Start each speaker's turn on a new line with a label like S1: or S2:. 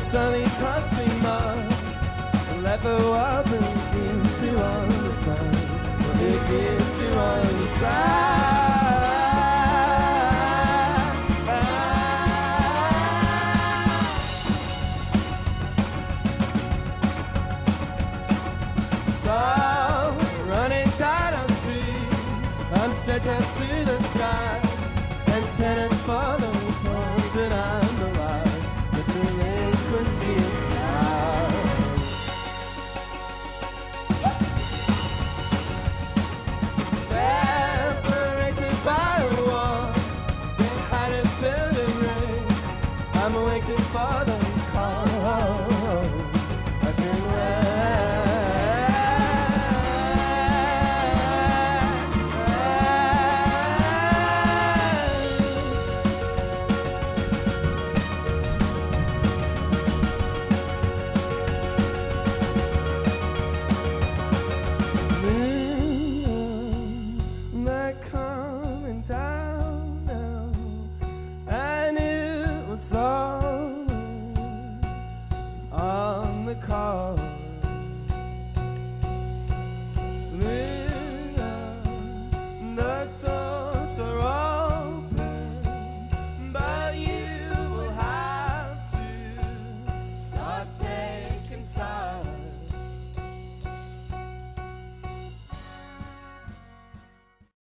S1: something can't swim up. Let the world begin to understand. Begin to understand. So running down the street, I'm stretching to the sky, and tennis for the